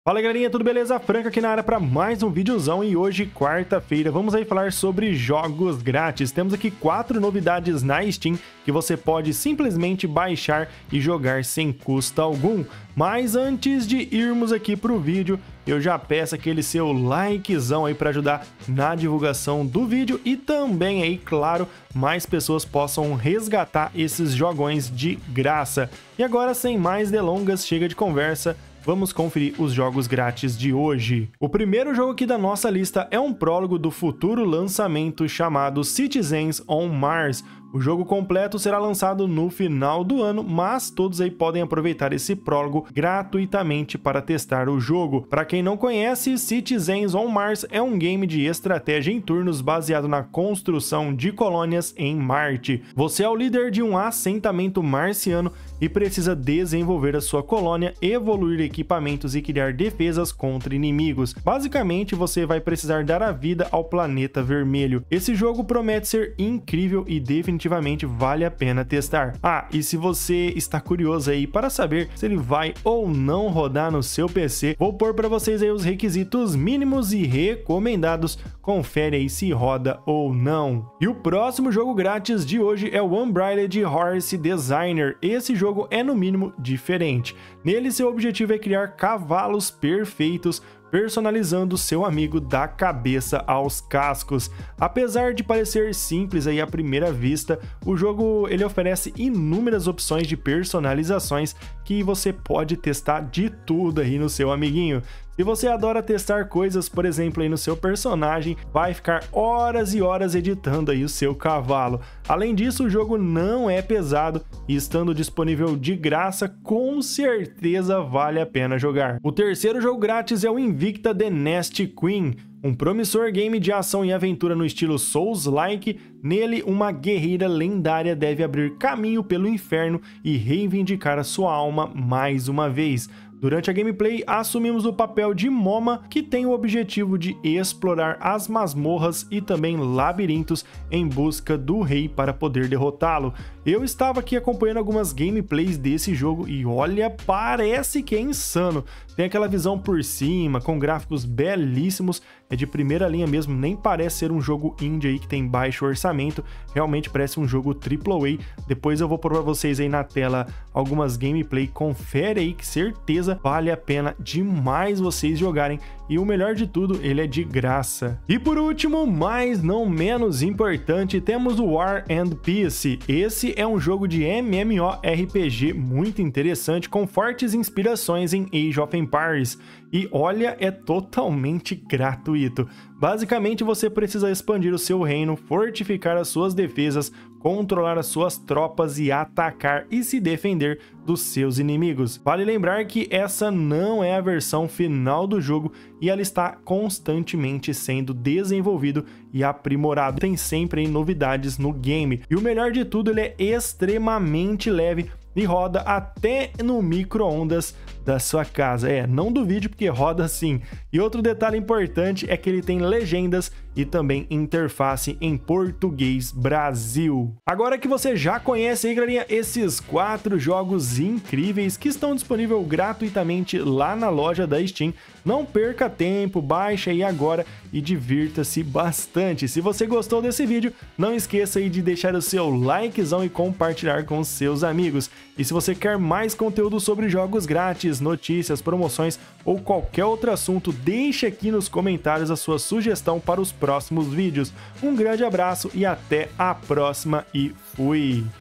Fala galerinha, tudo beleza? Franca aqui na área para mais um videozão e hoje, quarta-feira, vamos aí falar sobre jogos grátis. Temos aqui 4 novidades na Steam que você pode simplesmente baixar e jogar sem custo algum. Mas antes de irmos aqui para o vídeo, eu já peço aquele seu likezão aí para ajudar na divulgação do vídeo e também aí, claro, mais pessoas possam resgatar esses jogões de graça. E agora, sem mais delongas, chega de conversa. Vamos conferir os jogos grátis de hoje. O primeiro jogo aqui da nossa lista é um prólogo do futuro lançamento chamado Citizens on Mars. O jogo completo será lançado no final do ano, mas todos aí podem aproveitar esse prólogo gratuitamente para testar o jogo. Para quem não conhece, Citizens on Mars é um game de estratégia em turnos baseado na construção de colônias em Marte. Você é o líder de um assentamento marciano e precisa desenvolver a sua colônia, evoluir equipamentos e criar defesas contra inimigos. Basicamente, você vai precisar dar a vida ao planeta vermelho. Esse jogo promete ser incrível e definitivamente vale a pena testar. Ah, e se você está curioso aí para saber se ele vai ou não rodar no seu PC, vou pôr para vocês aí os requisitos mínimos e recomendados. Confere aí se roda ou não. E o próximo jogo grátis de hoje é o Unbridled Horse Designer. Esse jogo é no mínimo diferente. Nele, seu objetivo é criar cavalos perfeitos, personalizando seu amigo da cabeça aos cascos. Apesar de parecer simples aí à primeira vista, o jogo ele oferece inúmeras opções de personalizações que você pode testar de tudo aí no seu amiguinho. Se você adora testar coisas, por exemplo, aí no seu personagem, vai ficar horas e horas editando aí o seu cavalo. Além disso, o jogo não é pesado e estando disponível de graça, com certeza vale a pena jogar. O terceiro jogo grátis é o Invicta The Nest Queen, um promissor game de ação e aventura no estilo Souls-like. Nele, uma guerreira lendária deve abrir caminho pelo inferno e reivindicar a sua alma mais uma vez. Durante a gameplay, assumimos o papel de Moma, que tem o objetivo de explorar as masmorras e também labirintos em busca do rei para poder derrotá-lo. Eu estava aqui acompanhando algumas gameplays desse jogo e olha, parece que é insano. Tem aquela visão por cima, com gráficos belíssimos, é de primeira linha mesmo, nem parece ser um jogo indie aí que tem baixo orçamento, realmente parece um jogo AAA. Depois eu vou pôr para vocês aí na tela algumas gameplay, confere aí que certeza vale a pena demais vocês jogarem e o melhor de tudo, ele é de graça. E por último, mas não menos importante, temos o War and Peace. Esse é um jogo de MMORPG muito interessante com fortes inspirações em Age of Empires. E olha, é totalmente gratuito. Basicamente, você precisa expandir o seu reino, fortificar as suas defesas, controlar as suas tropas e atacar e se defender dos seus inimigos. Vale lembrar que essa não é a versão final do jogo e ela está constantemente sendo desenvolvido e aprimorado. Tem sempre novidades no game. E o melhor de tudo, ele é extremamente leve e roda até no micro-ondas da sua casa. Não duvide porque roda sim. E outro detalhe importante é que ele tem legendas e também interface em português Brasil. Agora que você já conhece aí, galerinha, esses 4 jogos incríveis que estão disponíveis gratuitamente lá na loja da Steam, não perca tempo, baixa aí agora e divirta-se bastante. Se você gostou desse vídeo, não esqueça aí de deixar o seu likezão e compartilhar com seus amigos. E se você quer mais conteúdo sobre jogos grátis, notícias, promoções ou qualquer outro assunto, deixe aqui nos comentários a sua sugestão para os próximos vídeos. Um grande abraço e até a próxima e fui!